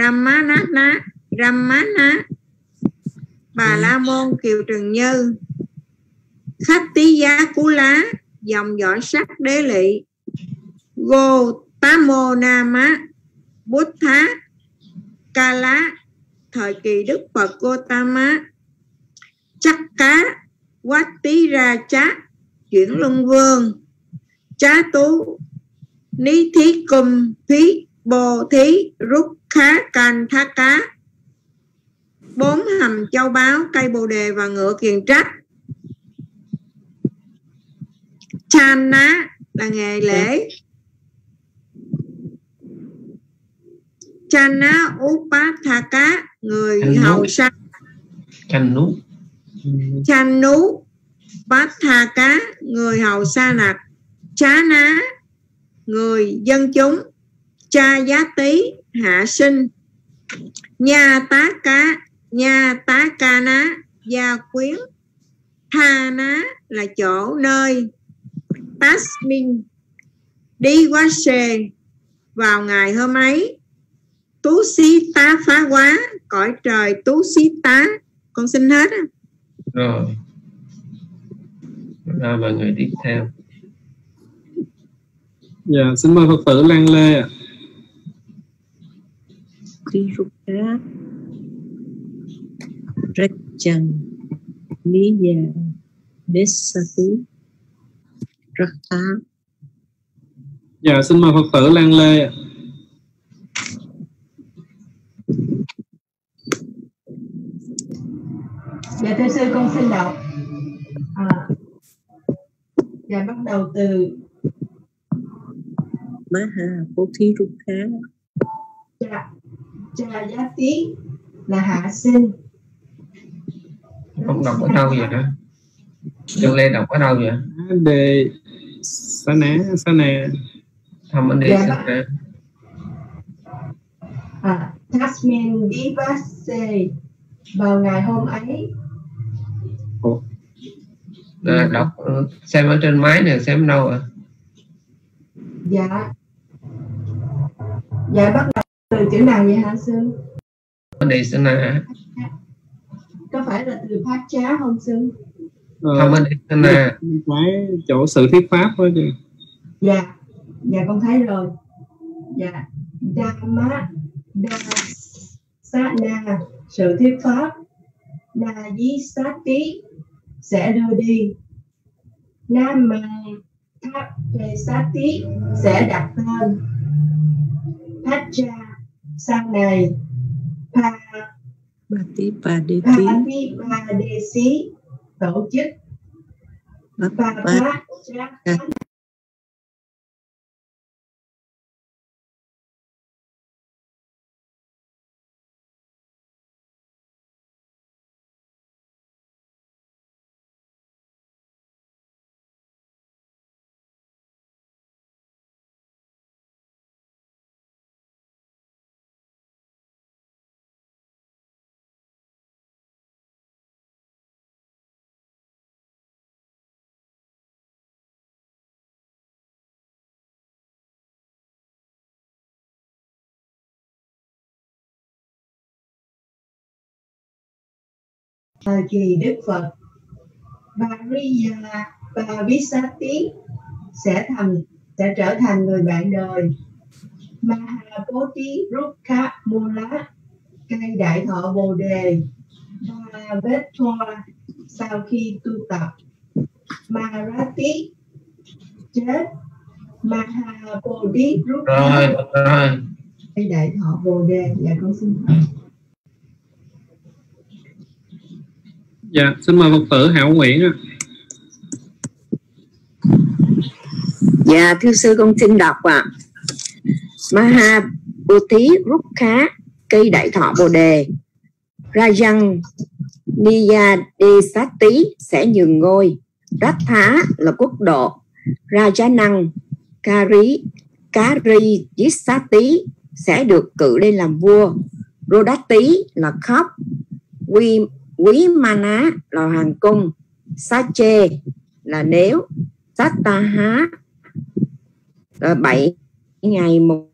Ramana Bà La Môn Kiều Trần Như. Khách tí giá cú lá dòng dõi sắc đế lị. Gotamonama Buddha Kala, thời kỳ Đức Phật Gotama. Chắc cá Quát Tí Ra Chá, chuyển luân vương. Chá tú Ní Thí Cung Phí Bồ Thí Rút Khá Canh Thá Cá, 4 hầm châu báu, cây bồ đề và ngựa kiền trách. Chan ná là ngày lễ. Chan ná Upathaka, người hầu sa. Chan nú Pathaka, người hầu sa nặc. Chá ná, người dân chúng. Cha giá tí, hạ sinh. Nha tá ca ná, gia quyến. Tha ná là chỗ nơi. Tasmin đi quá xê, vào ngày hôm ấy. Tú xí tá phá quá, cõi trời tú xí tá. Con xin hết á. Rồi mọi người tiếp theo. Dạ, xin mời Phật tử Lan Lê ạ. Tiruka Rachan Niya Desati Rakha. Dạ, xin mời Phật tử Lan Lê ạ. Dạ thưa sư, con xin đọc. Dạ bắt đầu từ Maha Bodhiruka. Cha giá tí là hạ sinh. Không đọc ở đâu vậy đó? Đừng lên đọc ở đâu vậy? Đề sa nè Thầm anh đề sa nè. Tasmin Divase, vào ngày hôm ấy. Đọc xem ở trên máy này, xem đâu ạ? Dạ bắt đầu từ chữ nào vậy hả sư? Đề sa nè. Có phải là từ phát trá không sư? Không, đề sa nè. Cái chỗ sự thuyết pháp thôi chứ. Dạ con thấy rồi. Dạ Dhamma Dasana, sự thuyết pháp. Nayisati, sẽ đưa đi. Namasati, sẽ đặt tên. Pacha, sau này. Patipadesi, tổ chức. Thời kỳ Đức Phật, Varisati sẽ trở thành người bạn đời. Mahabodhi Rukha Mula, cây đại thọ Bồ đề. Và vết thoa, sau khi tu tập. Marati, chết. Mahabodhi Rukha, cây đại thọ Bồ đề. Dạ con xin hỏi. Dạ, xin mời Phật tử Hảo Nguyễn ạ. Dạ, thưa sư con xin đọc ạ. Mahabodhi Rukha, cây đại thọ Bồ đề. Rajan Niyadesati, sẽ nhường ngôi. Ratha là quốc độ. Rajanang Kari Yisati, sẽ được cử lên làm vua. Rodati là khóc. Quý Mana là hoàng cung. Sache là nếu. Sataha là 7 ngày một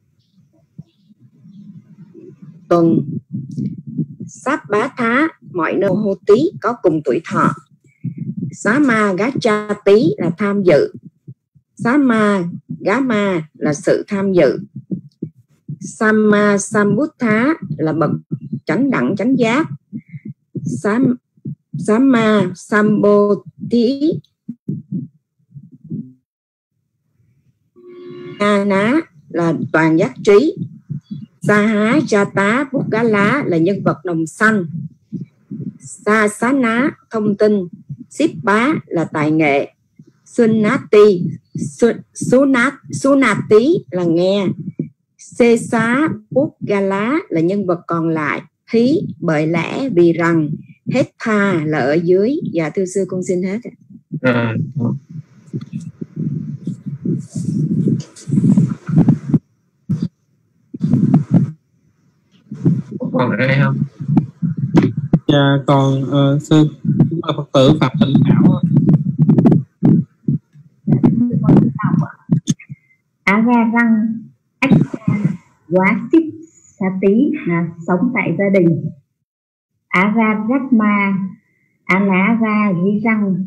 tuần. Sát bá thá, mọi nơi hô tí có cùng tuổi thọ. Xá ma gá cha tí là tham dự. Sama Gama là sự tham dự. Sama Sambuddha là bậc chánh đẳng chánh giác. Sama Sambodhi Ná là toàn giác trí. Saha Jata Bukala là nhân vật đồng sanh. Sasana thông tin. Sippa là tài nghệ. Sunati là nghe. Sesa Pukala là nhân vật còn lại. Hí bởi lẽ vì rằng. Hết tha là ở dưới. Dạ thưa sư con xin hết. Còn ai không? Dạ còn sư Phật tử Phạm Tịnh Thảo. Agarang Quá Xích Sa Tí là sống tại gia đình. Agaragma Anaga Ghi Răng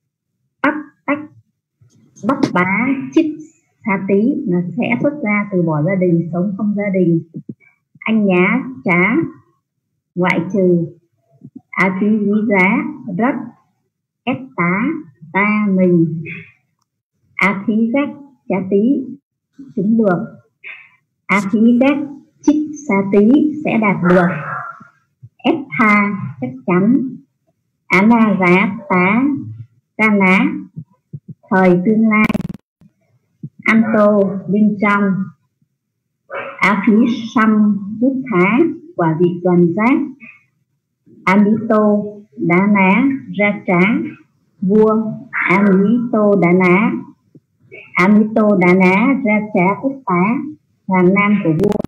Bắp Bá Chích Sa Tí là sẽ xuất ra từ bỏ gia đình, sống không gia đình. Anh nhá trá ngoại trừ. A tí ghi giá rất ép tá ta mình. A thí gác chá tí chứng được. A thí gác chích sa tí sẽ đạt được. Ép tha chắc chắn. Á na giá tá ca ná thời tương lai. An tô bên trong. Á phí xăm bút thá quả vị toàn giác. Amito đá ná ra trá vua. Amito đá ná ra trá tất tá hoàng nam của vua.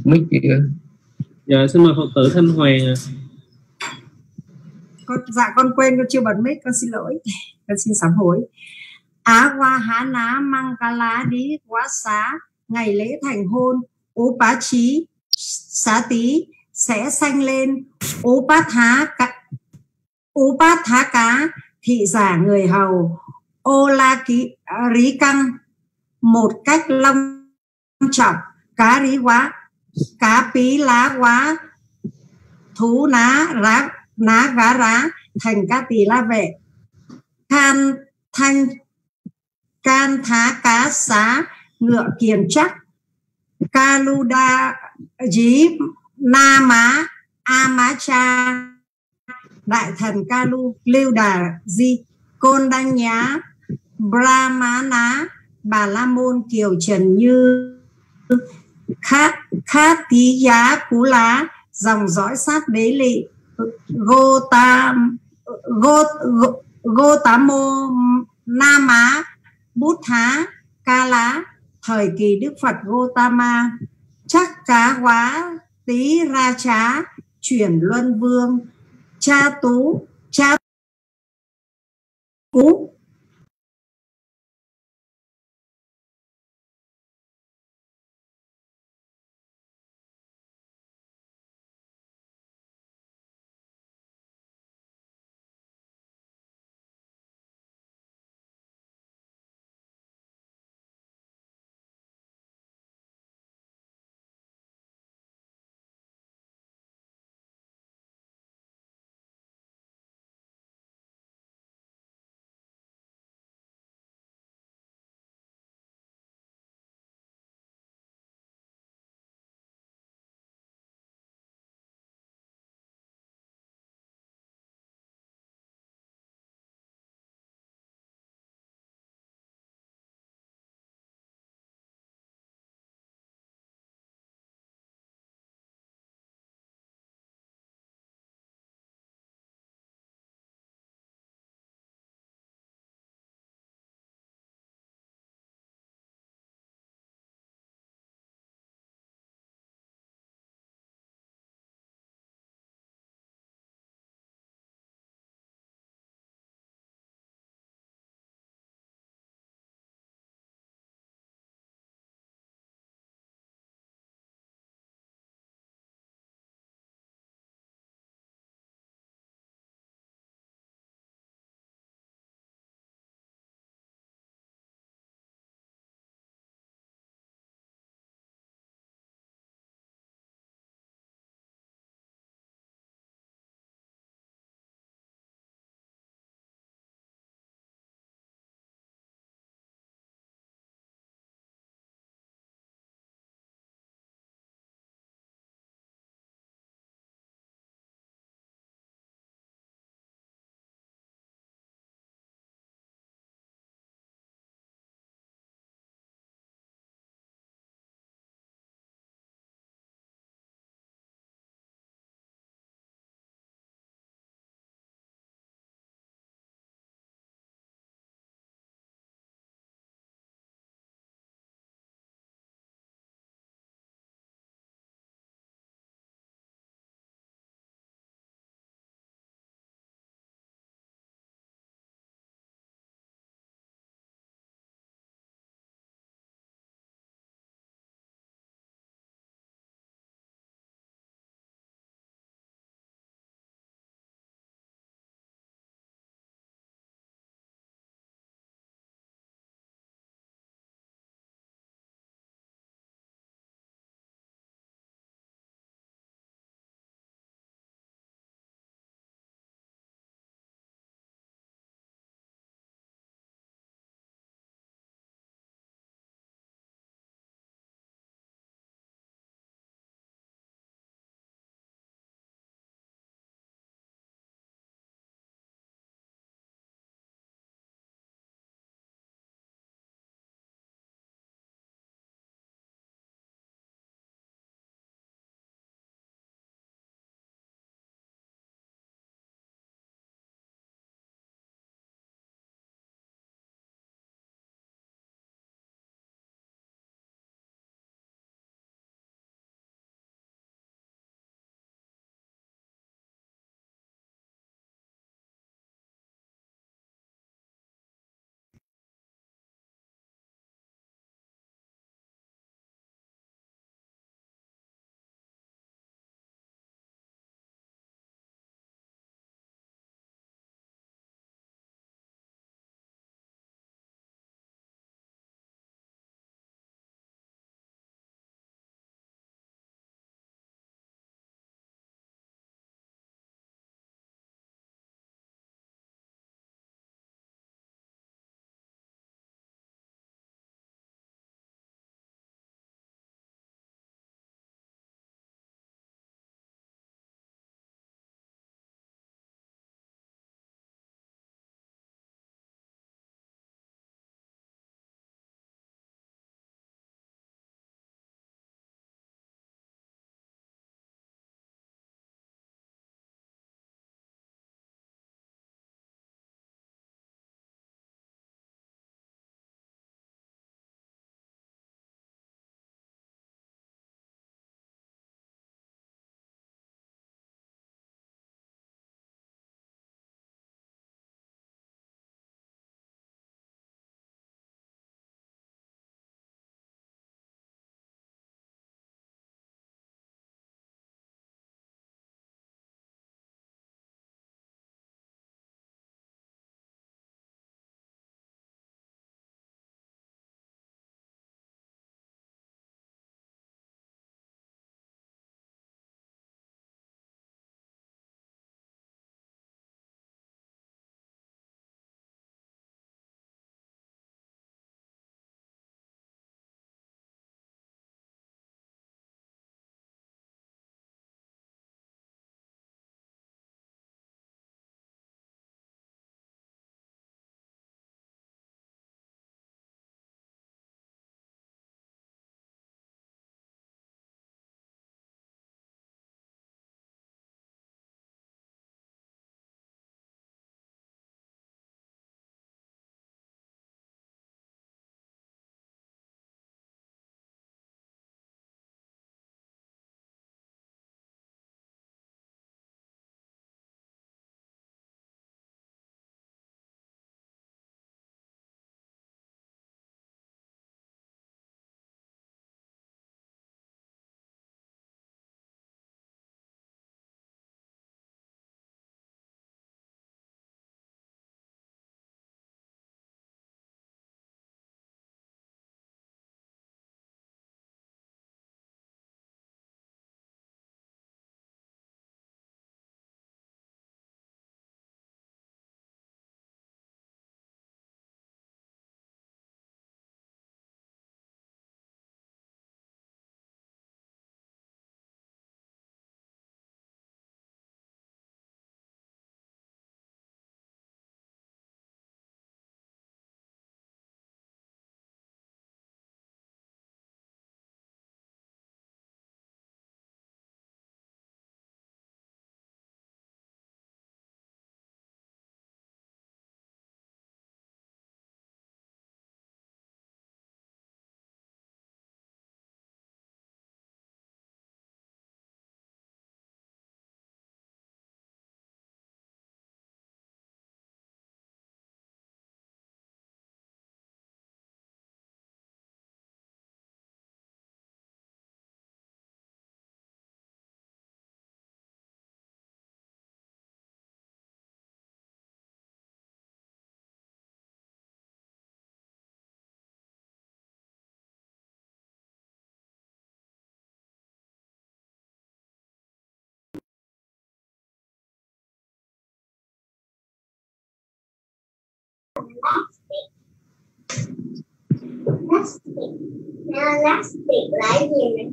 mic chưa? Dạ xin mời Phật tử Thanh Hoàng ạ. Con quên, con chưa bật mic, con xin lỗi, con xin sám hối. Á Hoa Há Ná Mangala Đi Quá Xá, ngày lễ thành hôn Upá Chí Xá Tí sẽ sanh lên Upát Thá Cá, thị giả người hầu Ô La Rí Căng, một cách long trọng. Cá rí quá, cá pí lá quá, thú ná gá rá, thành ca tỳ la vệ. Can thá cá xá, ngựa kiền chắc. Ca lu đa dí na má a má cha, đại thần ca lu lưu đà di côn đanh nhá brahmana bà la môn kiều trần như khát tí giá cú lá, dòng dõi sát đế lị Gotamo Na Má Bút Thá Ca Lá, thời kỳ Đức Phật Gotama. Chắc cá hóa tí ra trá, chuyển luân vương cha cú Elastic là gì này?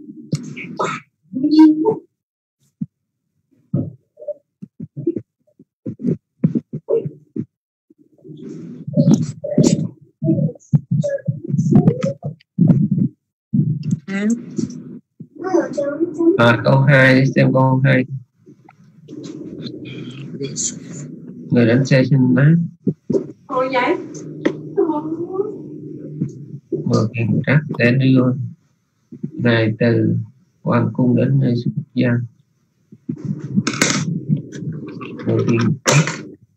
Câu 2, xem câu 2. Người đánh xe xin mát. Thôi vậy. Mưa kiền trắc để đưa ngài từ hoàng cung đến nơi xuất gia. Mưa kiền trắc.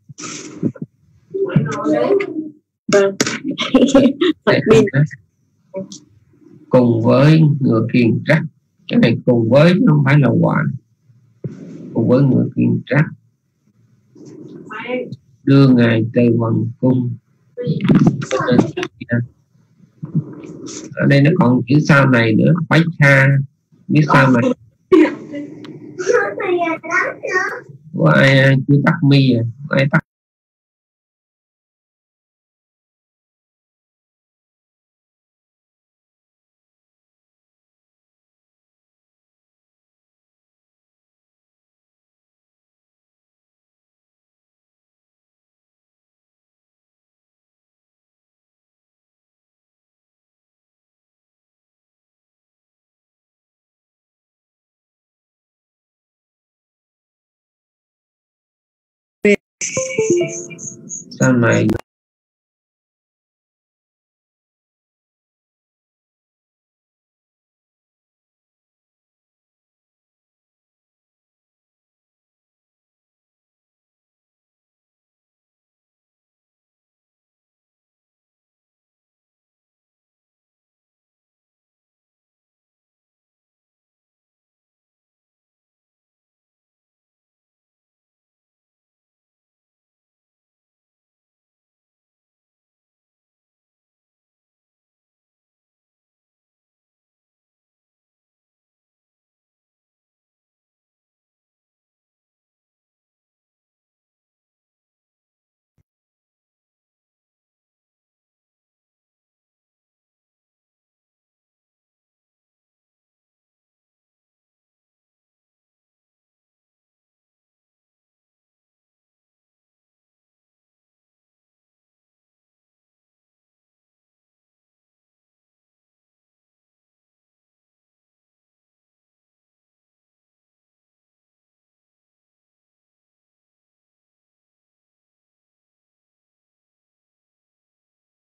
Cùng với ngựa kiền trắc. Cái này cùng với không phải là hoài. Cùng với ngựa kiền trắc đưa ngài từ hoàng cung. Ở đây nó còn chữ sau này nữa, bách ha, biết sao này của ai chưa tắt mi à, ai tắt sau này.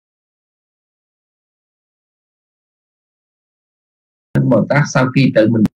Bồ Tát sau khi tự mình